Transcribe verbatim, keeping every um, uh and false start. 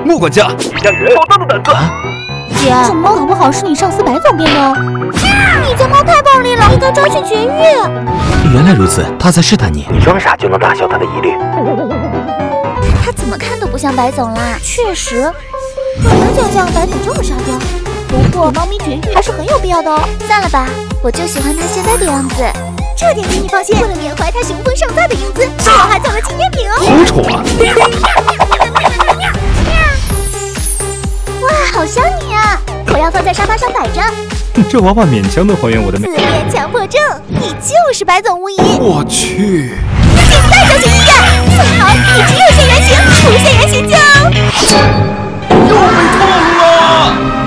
莫管家， 李佳媛，好大的胆子！ 啊、 姐，这猫搞不好是你上司白总变的哦。你家猫太暴力了，应该抓去绝育。 原来如此，他在试探你。 你装傻就能打消他的疑虑。 他怎么看都不像白总啦。确实，很难想象白总这么沙雕。不过猫咪绝育还是很有必要的哦。算了吧，我就喜欢它现在的样子。这点请你放心。为了缅怀它雄风尚在的英姿，我还做了纪念品哦。 好丑啊！ 哇，好香你啊！我要放在沙发上摆着。 这娃娃勉强能还原我的美。 自恋强迫症，你就是白总无疑。 我去！ 现在就去医院，最好一直有现原形，出现原形就。 又被痛了。